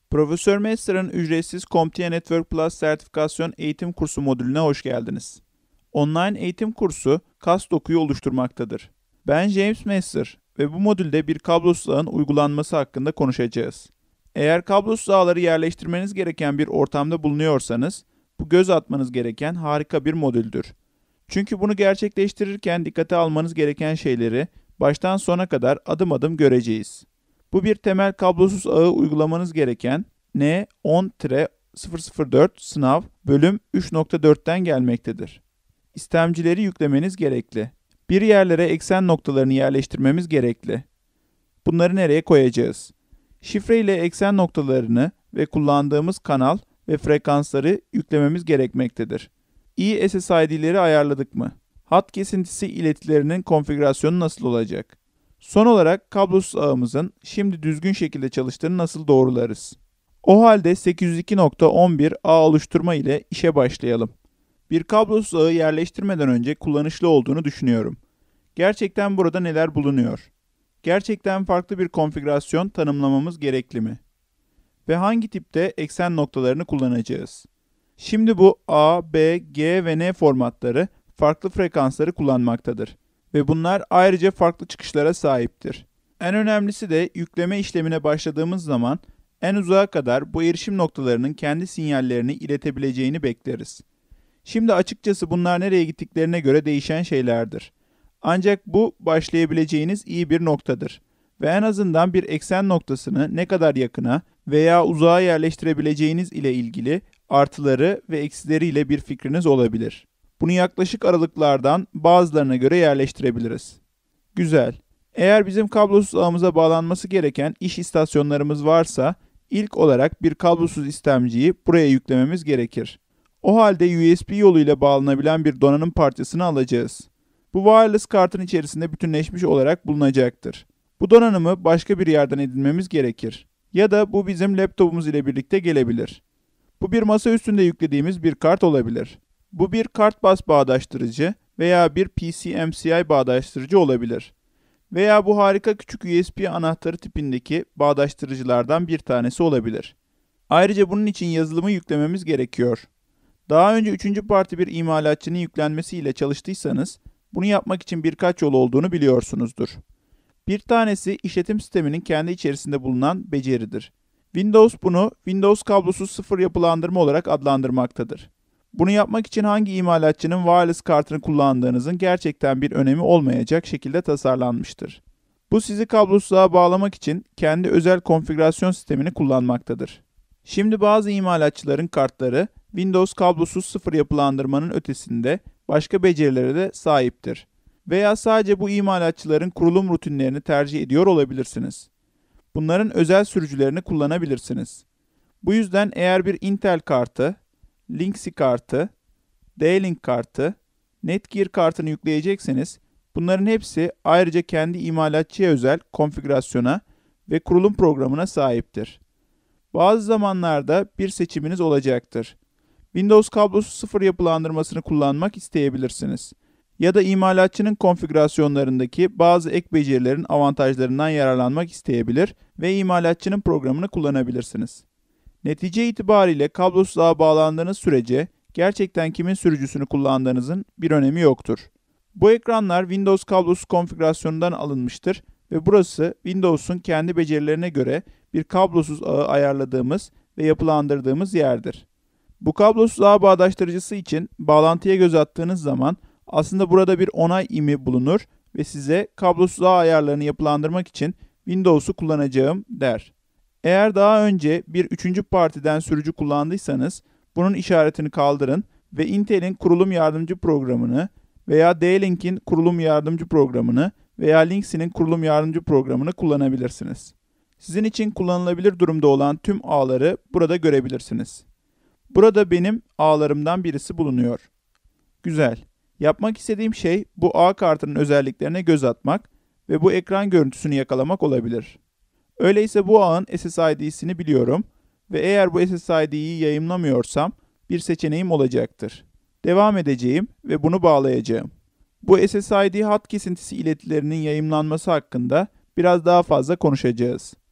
Profesör Mester'ın ücretsiz CompTIA Network Plus sertifikasyon eğitim kursu modülüne hoş geldiniz. Online eğitim kursu CAS dokuyu oluşturmaktadır. Ben James Mester ve bu modülde bir kablosuz ağın uygulanması hakkında konuşacağız. Eğer kablosuz ağları yerleştirmeniz gereken bir ortamda bulunuyorsanız, bu göz atmanız gereken harika bir modüldür. Çünkü bunu gerçekleştirirken dikkate almanız gereken şeyleri baştan sona kadar adım adım göreceğiz. Bu bir temel kablosuz ağı uygulamanız gereken N10-004 sınav bölüm 3.4'ten gelmektedir. İstemcileri yüklemeniz gerekli. Bir yerlere eksen noktalarını yerleştirmemiz gerekli. Bunları nereye koyacağız? Şifre ile eksen noktalarını ve kullandığımız kanal ve frekansları yüklememiz gerekmektedir. SSID'leri ayarladık mı? Hat kesintisi iletilerinin konfigürasyonu nasıl olacak? Son olarak kablosuz ağımızın şimdi düzgün şekilde çalıştığını nasıl doğrularız? O halde 802.11 ağ oluşturma ile işe başlayalım. Bir kablosuz ağı yerleştirmeden önce kullanışlı olduğunu düşünüyorum. Gerçekten burada neler bulunuyor? Gerçekten farklı bir konfigürasyon tanımlamamız gerekli mi? Ve hangi tipte eksen noktalarını kullanacağız? Şimdi bu A, B, G ve N formatları farklı frekansları kullanmaktadır. Ve bunlar ayrıca farklı çıkışlara sahiptir. En önemlisi de yükleme işlemine başladığımız zaman en uzağa kadar bu erişim noktalarının kendi sinyallerini iletebileceğini bekleriz. Şimdi açıkçası bunlar nereye gittiklerine göre değişen şeylerdir. Ancak bu başlayabileceğiniz iyi bir noktadır. Ve en azından bir eksen noktasını ne kadar yakına veya uzağa yerleştirebileceğiniz ile ilgili artıları ve eksileriyle bir fikriniz olabilir. Bunu yaklaşık aralıklardan bazılarına göre yerleştirebiliriz. Güzel. Eğer bizim kablosuz ağımıza bağlanması gereken iş istasyonlarımız varsa, ilk olarak bir kablosuz istemciyi buraya yüklememiz gerekir. O halde USB yoluyla bağlanabilen bir donanım parçasını alacağız. Bu wireless kartın içerisinde bütünleşmiş olarak bulunacaktır. Bu donanımı başka bir yerden edinmemiz gerekir. Ya da bu bizim laptopumuz ile birlikte gelebilir. Bu bir masa üstünde yüklediğimiz bir kart olabilir. Bu bir kart bas bağdaştırıcı veya bir PCMCI bağdaştırıcı olabilir. Veya bu harika küçük USB anahtarı tipindeki bağdaştırıcılardan bir tanesi olabilir. Ayrıca bunun için yazılımı yüklememiz gerekiyor. Daha önce üçüncü parti bir imalatçının yüklenmesiyle çalıştıysanız, bunu yapmak için birkaç yol olduğunu biliyorsunuzdur. Bir tanesi işletim sisteminin kendi içerisinde bulunan beceridir. Windows bunu Windows kablosuz sıfır yapılandırma olarak adlandırmaktadır. Bunu yapmak için hangi imalatçının wireless kartını kullandığınızın gerçekten bir önemi olmayacak şekilde tasarlanmıştır. Bu sizi kablosuz ağa bağlamak için kendi özel konfigürasyon sistemini kullanmaktadır. Şimdi bazı imalatçıların kartları Windows kablosuz sıfır yapılandırmanın ötesinde başka becerilere de sahiptir. Veya sadece bu imalatçıların kurulum rutinlerini tercih ediyor olabilirsiniz. Bunların özel sürücülerini kullanabilirsiniz. Bu yüzden eğer bir Intel kartı, Linksys kartı, D-Link kartı, Netgear kartını yükleyecekseniz, bunların hepsi ayrıca kendi imalatçıya özel konfigürasyona ve kurulum programına sahiptir. Bazı zamanlarda bir seçiminiz olacaktır. Windows kablosuz sıfır yapılandırmasını kullanmak isteyebilirsiniz. Ya da imalatçının konfigürasyonlarındaki bazı ek becerilerin avantajlarından yararlanmak isteyebilir ve imalatçının programını kullanabilirsiniz. Netice itibariyle kablosuz ağa bağlandığınız sürece gerçekten kimin sürücüsünü kullandığınızın bir önemi yoktur. Bu ekranlar Windows kablosuz konfigürasyonundan alınmıştır ve burası Windows'un kendi becerilerine göre bir kablosuz ağı ayarladığımız ve yapılandırdığımız yerdir. Bu kablosuz ağ bağdaştırıcısı için bağlantıya göz attığınız zaman aslında burada bir onay imi bulunur ve size kablosuz ağ ayarlarını yapılandırmak için Windows'u kullanacağım der. Eğer daha önce bir üçüncü partiden sürücü kullandıysanız bunun işaretini kaldırın ve Intel'in kurulum yardımcı programını veya D-Link'in kurulum yardımcı programını veya Linksys'in kurulum yardımcı programını kullanabilirsiniz. Sizin için kullanılabilir durumda olan tüm ağları burada görebilirsiniz. Burada benim ağlarımdan birisi bulunuyor. Güzel. Yapmak istediğim şey bu ağ kartının özelliklerine göz atmak ve bu ekran görüntüsünü yakalamak olabilir. Öyleyse bu ağın SSID'sini biliyorum ve eğer bu SSID'yi yayımlamıyorsam bir seçeneğim olacaktır. Devam edeceğim ve bunu bağlayacağım. Bu SSID hat kesintisi iletilerinin yayımlanması hakkında biraz daha fazla konuşacağız.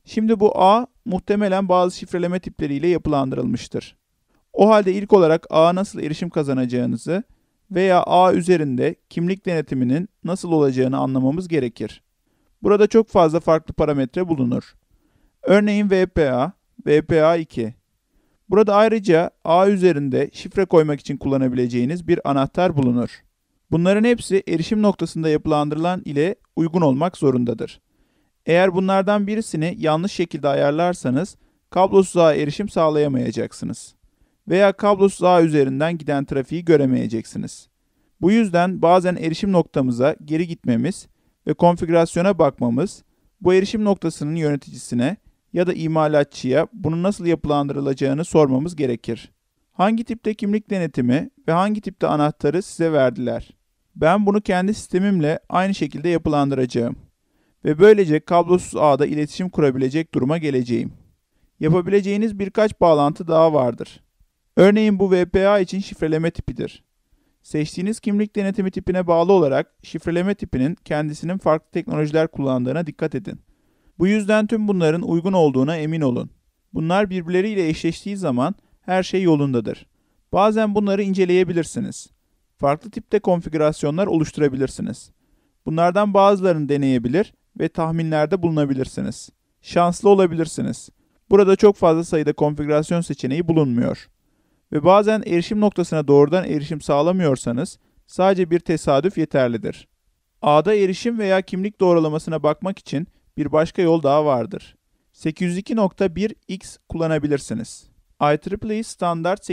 Şimdi bu ağ muhtemelen bazı şifreleme tipleriyle yapılandırılmıştır. O halde ilk olarak ağa nasıl erişim kazanacağınızı veya ağ üzerinde kimlik denetiminin nasıl olacağını anlamamız gerekir. Burada çok fazla farklı parametre bulunur. Örneğin VPA, VPA2. Burada ayrıca ağ üzerinde şifre koymak için kullanabileceğiniz bir anahtar bulunur. Bunların hepsi erişim noktasında yapılandırılan ile uygun olmak zorundadır. Eğer bunlardan birisini yanlış şekilde ayarlarsanız kablosuz ağa erişim sağlayamayacaksınız. Veya kablosuz ağ üzerinden giden trafiği göremeyeceksiniz. Bu yüzden bazen erişim noktamıza geri gitmemiz ve konfigürasyona bakmamız, bu erişim noktasının yöneticisine ya da imalatçıya bunun nasıl yapılandırılacağını sormamız gerekir. Hangi tipte kimlik denetimi ve hangi tipte anahtarı size verdiler? Ben bunu kendi sistemimle aynı şekilde yapılandıracağım ve böylece kablosuz ağda iletişim kurabilecek duruma geleceğim. Yapabileceğiniz birkaç bağlantı daha vardır. Örneğin bu VPA için şifreleme tipidir. Seçtiğiniz kimlik denetimi tipine bağlı olarak şifreleme tipinin kendisinin farklı teknolojiler kullandığına dikkat edin. Bu yüzden tüm bunların uygun olduğuna emin olun. Bunlar birbirleriyle eşleştiği zaman her şey yolundadır. Bazen bunları inceleyebilirsiniz. Farklı tipte konfigürasyonlar oluşturabilirsiniz. Bunlardan bazılarını deneyebilir ve tahminlerde bulunabilirsiniz. Şanslı olabilirsiniz. Burada çok fazla sayıda konfigürasyon seçeneği bulunmuyor. Ve bazen erişim noktasına doğrudan erişim sağlamıyorsanız sadece bir tesadüf yeterlidir. Ağda erişim veya kimlik doğrulamasına bakmak için bir başka yol daha vardır. 802.1x kullanabilirsiniz. IEEE standart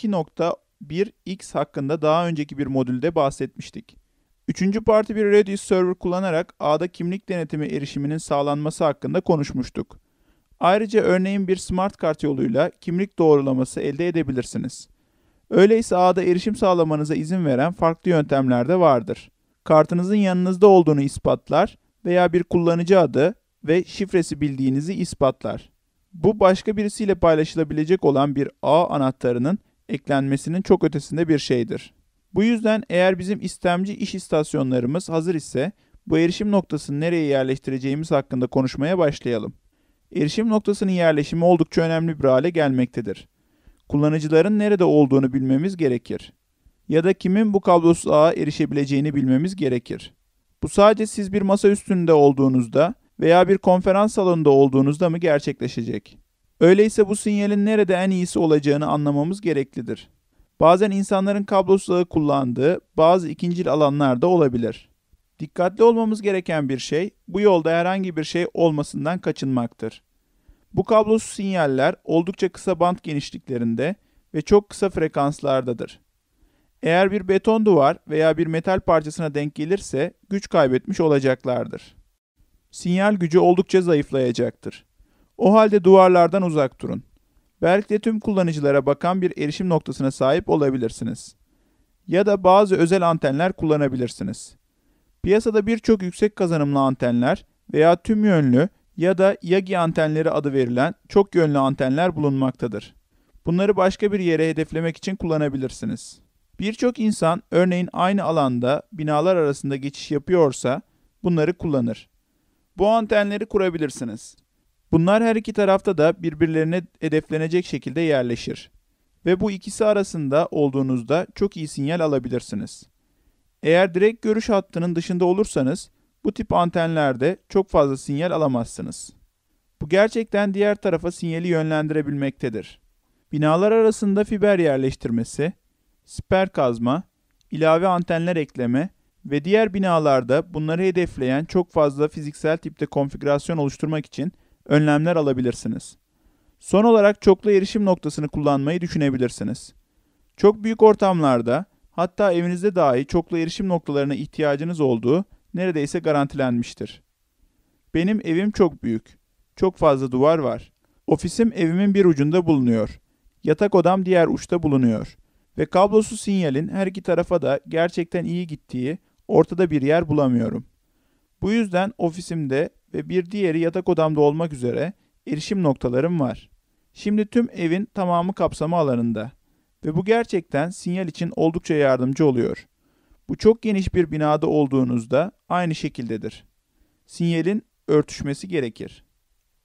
802.1x hakkında daha önceki bir modülde bahsetmiştik. Üçüncü parti bir Redis server kullanarak ağda kimlik denetimi erişiminin sağlanması hakkında konuşmuştuk. Ayrıca örneğin bir smart kart yoluyla kimlik doğrulaması elde edebilirsiniz. Öyleyse ağda erişim sağlamanıza izin veren farklı yöntemler de vardır. Kartınızın yanınızda olduğunu ispatlar veya bir kullanıcı adı ve şifresi bildiğinizi ispatlar. Bu başka birisiyle paylaşılabilecek olan bir ağ anahtarının eklenmesinin çok ötesinde bir şeydir. Bu yüzden eğer bizim istemci iş istasyonlarımız hazır ise bu erişim noktasını nereye yerleştireceğimiz hakkında konuşmaya başlayalım. Erişim noktasının yerleşimi oldukça önemli bir hale gelmektedir. Kullanıcıların nerede olduğunu bilmemiz gerekir. Ya da kimin bu kablosuz ağa erişebileceğini bilmemiz gerekir. Bu sadece siz bir masa üstünde olduğunuzda veya bir konferans salonunda olduğunuzda mı gerçekleşecek? Öyleyse bu sinyalin nerede en iyisi olacağını anlamamız gereklidir. Bazen insanların kablosuz ağı kullandığı bazı ikincil alanlarda olabilir. Dikkatli olmamız gereken bir şey, bu yolda herhangi bir şey olmasından kaçınmaktır. Bu kablosuz sinyaller oldukça kısa band genişliklerinde ve çok kısa frekanslardadır. Eğer bir beton duvar veya bir metal parçasına denk gelirse güç kaybetmiş olacaklardır. Sinyal gücü oldukça zayıflayacaktır. O halde duvarlardan uzak durun. Belki de tüm kullanıcılara bakan bir erişim noktasına sahip olabilirsiniz. Ya da bazı özel antenler kullanabilirsiniz. Piyasada birçok yüksek kazanımlı antenler veya tüm yönlü ya da Yagi antenleri adı verilen çok yönlü antenler bulunmaktadır. Bunları başka bir yere hedeflemek için kullanabilirsiniz. Birçok insan örneğin aynı alanda binalar arasında geçiş yapıyorsa bunları kullanır. Bu antenleri kurabilirsiniz. Bunlar her iki tarafta da birbirlerine hedeflenecek şekilde yerleşir. Ve bu ikisi arasında olduğunuzda çok iyi sinyal alabilirsiniz. Eğer direkt görüş hattının dışında olursanız bu tip antenlerde çok fazla sinyal alamazsınız. Bu gerçekten diğer tarafa sinyali yönlendirebilmektedir. Binalar arasında fiber yerleştirmesi, siper kazma, ilave antenler ekleme ve diğer binalarda bunları hedefleyen çok fazla fiziksel tipte konfigürasyon oluşturmak için önlemler alabilirsiniz. Son olarak çoklu erişim noktasını kullanmayı düşünebilirsiniz. Çok büyük ortamlarda, hatta evinizde dahi çoklu erişim noktalarına ihtiyacınız olduğu neredeyse garantilenmiştir. Benim evim çok büyük. Çok fazla duvar var. Ofisim evimin bir ucunda bulunuyor. Yatak odam diğer uçta bulunuyor. Ve kablosuz sinyalin her iki tarafa da gerçekten iyi gittiği ortada bir yer bulamıyorum. Bu yüzden ofisimde ve bir diğeri yatak odamda olmak üzere erişim noktalarım var. Şimdi tüm evin tamamı kapsama alanında. Ve bu gerçekten sinyal için oldukça yardımcı oluyor. Bu çok geniş bir binada olduğunuzda aynı şekildedir. Sinyalin örtüşmesi gerekir.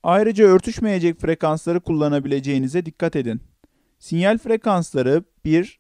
Ayrıca örtüşmeyecek frekansları kullanabileceğinize dikkat edin. Sinyal frekansları 1,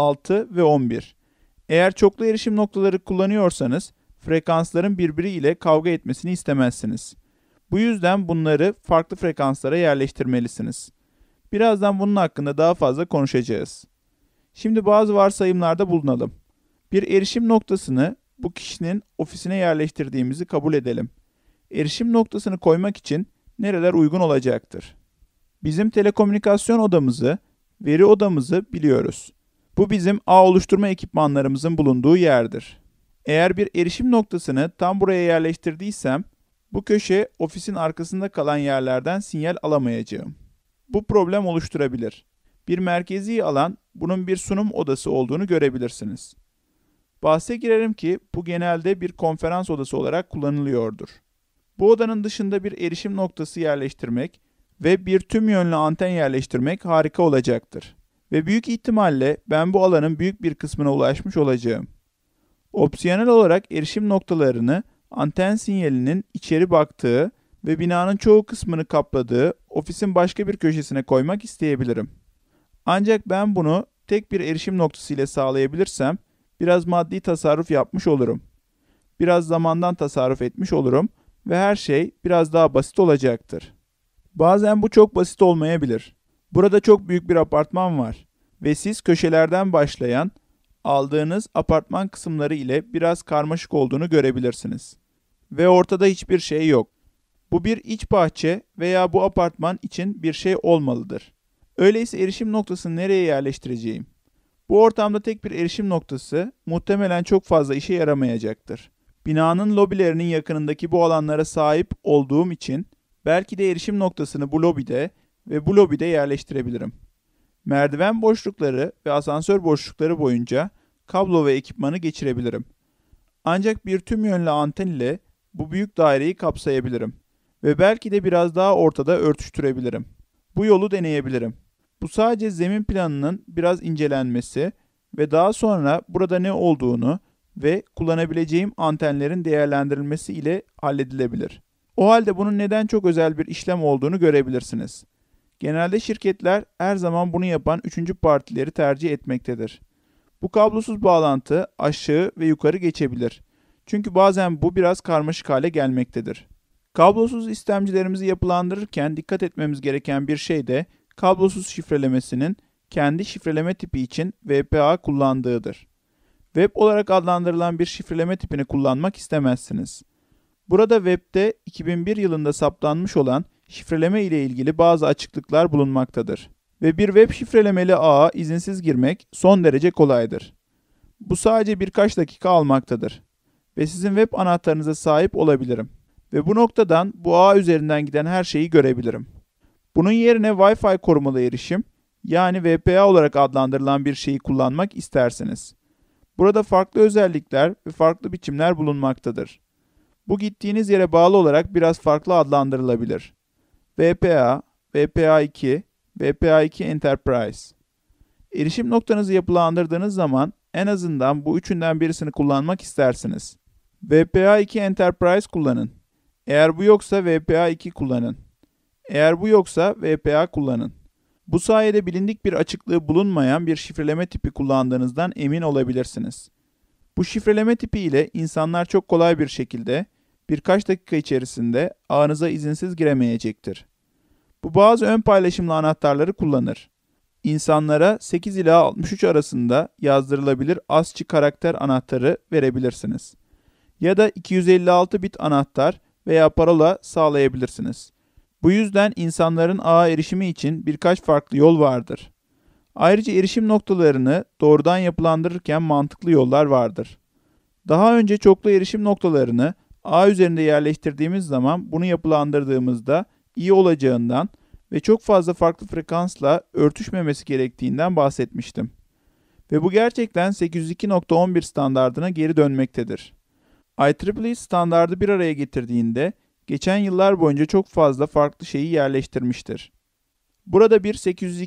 6 ve 11. Eğer çoklu erişim noktaları kullanıyorsanız frekansların birbiriyle kavga etmesini istemezsiniz. Bu yüzden bunları farklı frekanslara yerleştirmelisiniz. Birazdan bunun hakkında daha fazla konuşacağız. Şimdi bazı varsayımlarda bulunalım. Bir erişim noktasını bu kişinin ofisine yerleştirdiğimizi kabul edelim. Erişim noktasını koymak için nereler uygun olacaktır? Bizim telekomünikasyon odamızı, veri odamızı biliyoruz. Bu bizim ağ oluşturma ekipmanlarımızın bulunduğu yerdir. Eğer bir erişim noktasını tam buraya yerleştirdiysem, bu köşe ofisin arkasında kalan yerlerden sinyal alamayacağım. Bu problem oluşturabilir. Bir merkezi alan, bunun bir sunum odası olduğunu görebilirsiniz. Bahse girerim ki bu genelde bir konferans odası olarak kullanılıyordur. Bu odanın dışında bir erişim noktası yerleştirmek ve bir tüm yönlü anten yerleştirmek harika olacaktır. Ve büyük ihtimalle ben bu alanın büyük bir kısmına ulaşmış olacağım. Opsiyonel olarak erişim noktalarını anten sinyalinin içeri baktığı ve binanın çoğu kısmını kapladığı ofisin başka bir köşesine koymak isteyebilirim. Ancak ben bunu tek bir erişim noktası ile sağlayabilirsem biraz maddi tasarruf yapmış olurum. Biraz zamandan tasarruf etmiş olurum ve her şey biraz daha basit olacaktır. Bazen bu çok basit olmayabilir. Burada çok büyük bir apartman var ve siz köşelerden başlayan aldığınız apartman kısımları ile biraz karmaşık olduğunu görebilirsiniz. Ve ortada hiçbir şey yok. Bu bir iç bahçe veya bu apartman için bir şey olmalıdır. Öyleyse erişim noktasını nereye yerleştireceğim? Bu ortamda tek bir erişim noktası muhtemelen çok fazla işe yaramayacaktır. Binanın lobilerinin yakınındaki bu alanlara sahip olduğum için belki de erişim noktasını bu lobide ve bu lobide yerleştirebilirim. Merdiven boşlukları ve asansör boşlukları boyunca kablo ve ekipmanı geçirebilirim. Ancak bir tüm yönlü anten ile bu büyük daireyi kapsayabilirim ve belki de biraz daha ortada örtüştürebilirim. Bu yolu deneyebilirim. Bu sadece zemin planının biraz incelenmesi ve daha sonra burada ne olduğunu ve kullanabileceğim antenlerin değerlendirilmesi ile halledilebilir. O halde bunun neden çok özel bir işlem olduğunu görebilirsiniz. Genelde şirketler her zaman bunu yapan üçüncü partileri tercih etmektedir. Bu kablosuz bağlantı aşağı ve yukarı geçebilir. Çünkü bazen bu biraz karmaşık hale gelmektedir. Kablosuz istemcilerimizi yapılandırırken dikkat etmemiz gereken bir şey de kablosuz şifrelemesinin kendi şifreleme tipi için VPA kullandığıdır. Web olarak adlandırılan bir şifreleme tipini kullanmak istemezsiniz. Burada webde 2001 yılında saptanmış olan şifreleme ile ilgili bazı açıklıklar bulunmaktadır. Ve bir web şifrelemeli ağa izinsiz girmek son derece kolaydır. Bu sadece birkaç dakika almaktadır. Ve sizin web anahtarınıza sahip olabilirim. Ve bu noktadan bu ağ üzerinden giden her şeyi görebilirim. Bunun yerine Wi-Fi korumalı erişim, yani VPA olarak adlandırılan bir şeyi kullanmak isterseniz. Burada farklı özellikler ve farklı biçimler bulunmaktadır. Bu gittiğiniz yere bağlı olarak biraz farklı adlandırılabilir. VPA, VPA2, VPA2 Enterprise. Erişim noktanızı yapılandırdığınız zaman en azından bu üçünden birisini kullanmak istersiniz. VPA2 Enterprise kullanın. Eğer bu yoksa VPA2 kullanın. Eğer bu yoksa VPA kullanın. Bu sayede bilindik bir açıklığı bulunmayan bir şifreleme tipi kullandığınızdan emin olabilirsiniz. Bu şifreleme tipi ile insanlar çok kolay bir şekilde birkaç dakika içerisinde ağınıza izinsiz giremeyecektir. Bu bazı ön paylaşımlı anahtarları kullanır. İnsanlara 8 ila 63 arasında yazdırılabilir ASCII karakter anahtarı verebilirsiniz. Ya da 256 bit anahtar veya parola sağlayabilirsiniz. Bu yüzden insanların ağa erişimi için birkaç farklı yol vardır. Ayrıca erişim noktalarını doğrudan yapılandırırken mantıklı yollar vardır. Daha önce çoklu erişim noktalarını ağ üzerinde yerleştirdiğimiz zaman bunu yapılandırdığımızda iyi olacağından ve çok fazla farklı frekansla örtüşmemesi gerektiğinden bahsetmiştim. Ve bu gerçekten 802.11 standardına geri dönmektedir. IEEE standardı bir araya getirdiğinde geçen yıllar boyunca çok fazla farklı şeyi yerleştirmiştir. Burada bir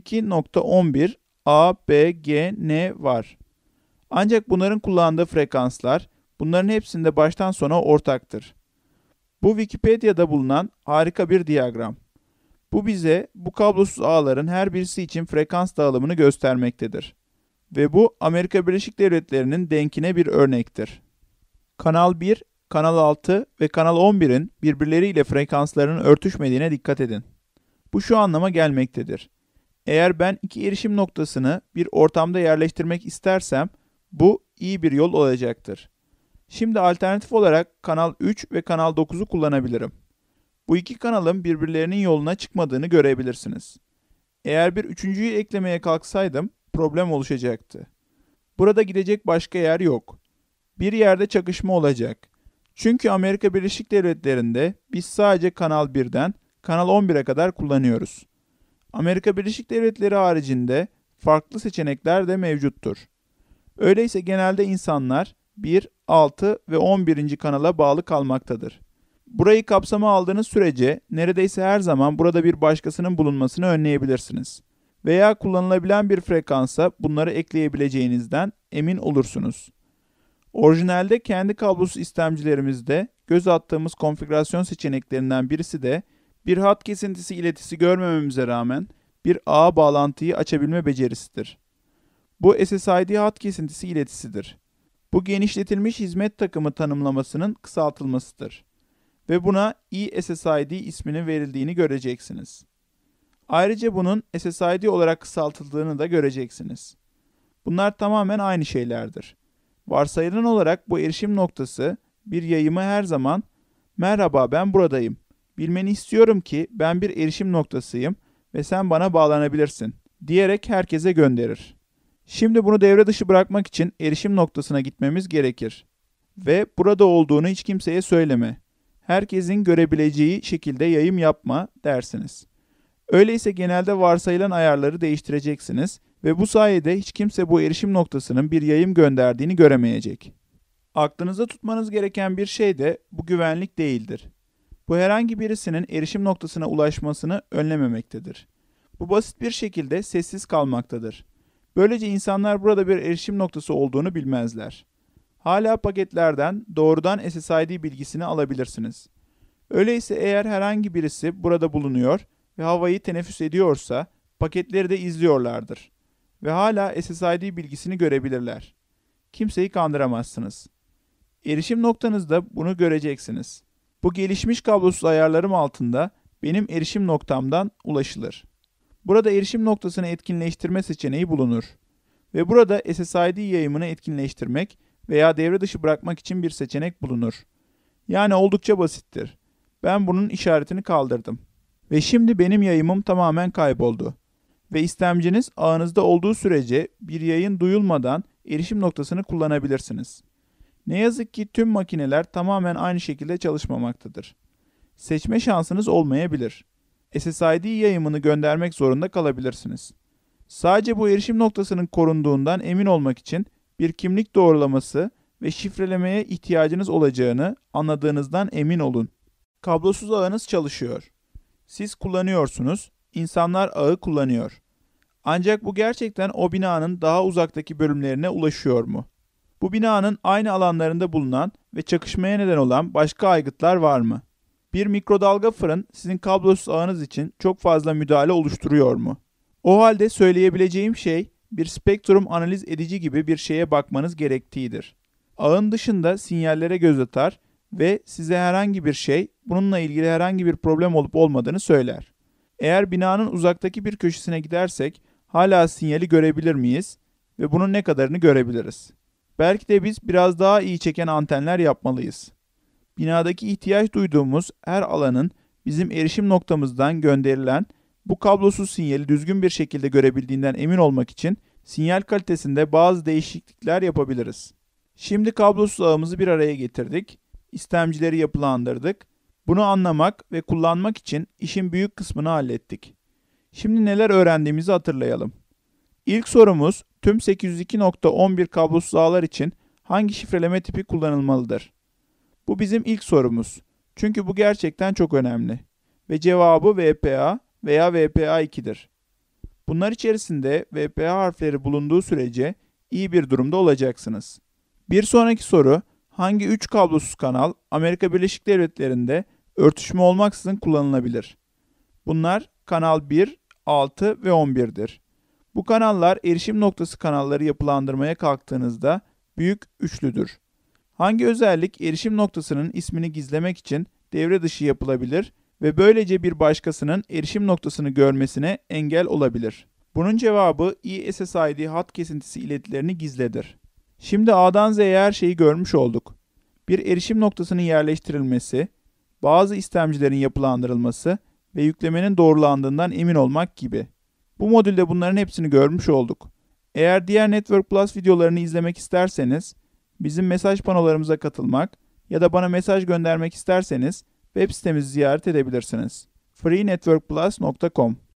802.11 A, B, G, N var. Ancak bunların kullandığı frekanslar bunların hepsinde baştan sona ortaktır. Bu Wikipedia'da bulunan harika bir diyagram. Bu bize bu kablosuz ağların her birisi için frekans dağılımını göstermektedir. Ve bu Amerika Birleşik Devletleri'nin denkine bir örnektir. Kanal 1, Kanal 6 ve Kanal 11'in birbirleriyle frekanslarının örtüşmediğine dikkat edin. Bu şu anlama gelmektedir. Eğer ben iki erişim noktasını bir ortamda yerleştirmek istersem, bu iyi bir yol olacaktır. Şimdi alternatif olarak Kanal 3 ve Kanal 9'u kullanabilirim. Bu iki kanalın birbirlerinin yoluna çıkmadığını görebilirsiniz. Eğer bir üçüncüyü eklemeye kalksaydım, problem oluşacaktı. Burada gidecek başka yer yok. Bir yerde çakışma olacak. Çünkü Amerika Birleşik Devletleri'nde biz sadece Kanal 1'den Kanal 11'e kadar kullanıyoruz. Amerika Birleşik Devletleri haricinde farklı seçenekler de mevcuttur. Öyleyse genelde insanlar 1, 6 ve 11. kanala bağlı kalmaktadır. Burayı kapsama aldığınız sürece neredeyse her zaman burada bir başkasının bulunmasını önleyebilirsiniz. Veya kullanılabilen bir frekansa bunları ekleyebileceğinizden emin olursunuz. Orijinalde kendi kablosuz istemcilerimizde göz attığımız konfigürasyon seçeneklerinden birisi de bir hat kesintisi iletisi görmememize rağmen bir ağ bağlantıyı açabilme becerisidir. Bu SSID hat kesintisi iletisidir. Bu genişletilmiş hizmet takımı tanımlamasının kısaltılmasıdır. Ve buna eSSID isminin verildiğini göreceksiniz. Ayrıca bunun SSID olarak kısaltıldığını da göreceksiniz. Bunlar tamamen aynı şeylerdir. Varsayılan olarak bu erişim noktası bir yayımı her zaman "Merhaba, ben buradayım. Bilmeni istiyorum ki ben bir erişim noktasıyım ve sen bana bağlanabilirsin" diyerek herkese gönderir. Şimdi bunu devre dışı bırakmak için erişim noktasına gitmemiz gerekir. Ve burada olduğunu hiç kimseye söyleme. Herkesin görebileceği şekilde yayım yapma dersiniz. Öyleyse genelde varsayılan ayarları değiştireceksiniz ve bu sayede hiç kimse bu erişim noktasının bir yayım gönderdiğini göremeyecek. Aklınızda tutmanız gereken bir şey de bu güvenlik değildir. Bu herhangi birisinin erişim noktasına ulaşmasını önlememektedir. Bu basit bir şekilde sessiz kalmaktadır. Böylece insanlar burada bir erişim noktası olduğunu bilmezler. Hala paketlerden doğrudan SSID bilgisini alabilirsiniz. Öyleyse eğer herhangi birisi burada bulunuyor ve havayı teneffüs ediyorsa paketleri de izliyorlardır. Ve hala SSID bilgisini görebilirler. Kimseyi kandıramazsınız. Erişim noktanızda bunu göreceksiniz. Bu gelişmiş kablosuz ayarlarım altında benim erişim noktamdan ulaşılır. Burada erişim noktasını etkinleştirme seçeneği bulunur. Ve burada SSID yayımını etkinleştirmek veya devre dışı bırakmak için bir seçenek bulunur. Yani oldukça basittir. Ben bunun işaretini kaldırdım. Ve şimdi benim yayımım tamamen kayboldu. Ve istemciniz ağınızda olduğu sürece bir yayın duyulmadan erişim noktasını kullanabilirsiniz. Ne yazık ki tüm makineler tamamen aynı şekilde çalışmamaktadır. Seçme şansınız olmayabilir. SSID yayımını göndermek zorunda kalabilirsiniz. Sadece bu erişim noktasının korunduğundan emin olmak için bir kimlik doğrulaması ve şifrelemeye ihtiyacınız olacağını anladığınızdan emin olun. Kablosuz ağınız çalışıyor. Siz kullanıyorsunuz, insanlar ağı kullanıyor. Ancak bu gerçekten o binanın daha uzaktaki bölümlerine ulaşıyor mu? Bu binanın aynı alanlarında bulunan ve çakışmaya neden olan başka aygıtlar var mı? Bir mikrodalga fırın sizin kablosuz ağınız için çok fazla müdahale oluşturuyor mu? O halde söyleyebileceğim şey bir spektrum analiz edici gibi bir şeye bakmanız gerektiğidir. Ağın dışında sinyallere göz atar ve size herhangi bir şey bununla ilgili herhangi bir problem olup olmadığını söyler. Eğer binanın uzaktaki bir köşesine gidersek hala sinyali görebilir miyiz ve bunun ne kadarını görebiliriz? Belki de biz biraz daha iyi çeken antenler yapmalıyız. Binadaki ihtiyaç duyduğumuz her alanın bizim erişim noktamızdan gönderilen bu kablosuz sinyali düzgün bir şekilde görebildiğinden emin olmak için sinyal kalitesinde bazı değişiklikler yapabiliriz. Şimdi kablosuz ağımızı bir araya getirdik, istemcileri yapılandırdık. Bunu anlamak ve kullanmak için işin büyük kısmını hallettik. Şimdi neler öğrendiğimizi hatırlayalım. İlk sorumuz tüm 802.11 kablosuz ağlar için hangi şifreleme tipi kullanılmalıdır? Bu bizim ilk sorumuz. Çünkü bu gerçekten çok önemli. Ve cevabı VPA veya VPA2'dir. Bunlar içerisinde VPA harfleri bulunduğu sürece iyi bir durumda olacaksınız. Bir sonraki soru, Hangi 3 kablosuz kanal Amerika Birleşik Devletleri'nde örtüşme olmaksızın kullanılabilir? Bunlar kanal 1, 6 ve 11'dir. Bu kanallar erişim noktası kanalları yapılandırmaya kalktığınızda büyük üçlüdür. Hangi özellik erişim noktasının ismini gizlemek için devre dışı yapılabilir ve böylece bir başkasının erişim noktasını görmesine engel olabilir? Bunun cevabı ESSID hat kesintisi iletilerini gizledir. Şimdi A'dan Z'ye her şeyi görmüş olduk. Bir erişim noktasının yerleştirilmesi, bazı istemcilerin yapılandırılması ve yüklemenin doğrulandığından emin olmak gibi. Bu modülde bunların hepsini görmüş olduk. Eğer diğer Network Plus videolarını izlemek isterseniz, bizim mesaj panolarımıza katılmak ya da bana mesaj göndermek isterseniz web sitemizi ziyaret edebilirsiniz. freenetworkplus.com